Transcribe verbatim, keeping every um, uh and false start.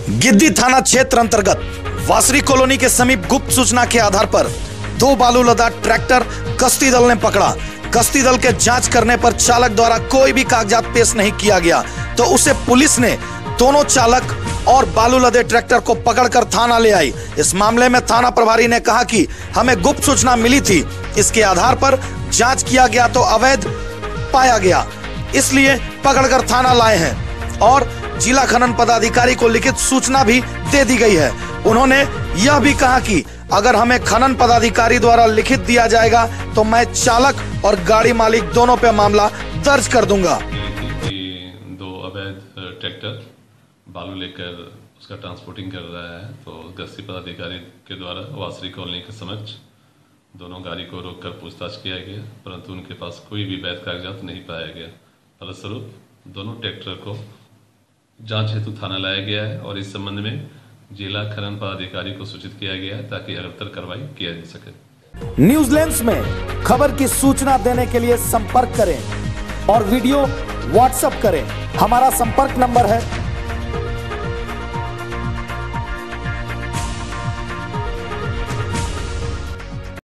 Giddy थाना क्षेत्र अंतर्गत वासरी कॉलोनी के समीप गुप्त सूचना के आधार पर दो बालू लदा ट्रैक्टर कश्ती दल ने पकड़ा। कश्ती दल के जांच करने पर चालक द्वारा कोई भी कागजात पेश नहीं किया गया, तो उसे पुलिस ने दोनों चालक और बालू लदे ट्रैक्टर को पकड़कर थाना ले आई। इस मामले में थाना प्रभारी ने कहा कि हमें गुप्त सूचना मिली थी, इसके आधार पर जांच किया गया तो अवैध पाया गया, इसलिए पकड़कर थाना लाए हैं और जिला खनन पदाधिकारी को लिखित सूचना भी दे दी गई है। उन्होंने यह भी कहा कि अगर हमें खनन पदाधिकारी द्वारा लिखित दिया जाएगा तो मैं चालक और गाड़ी मालिक दोनों पे मामला दर्ज कर दूंगा। दो अवैध ट्रैक्टर बालू लेकर उसका ट्रांसपोर्टिंग कर रहा है, तो गश्ती पदाधिकारी के द्वारा वासरी कॉलोनी के समक्ष दोनों गाड़ी को रोककर पूछताछ किया गया, परंतु उनके पास कोई भी वैध कागजात नहीं पाया गया। फलस्वरूप दोनों ट्रैक्टर को जांच हेतु थाना लाया गया है और इस संबंध में जिला खनन पदाधिकारी को सूचित किया गया है ताकि अग्रतर कार्रवाई किया जा सके। न्यूज लेंस में खबर की सूचना देने के लिए संपर्क करें और वीडियो व्हाट्सएप करें। हमारा संपर्क नंबर है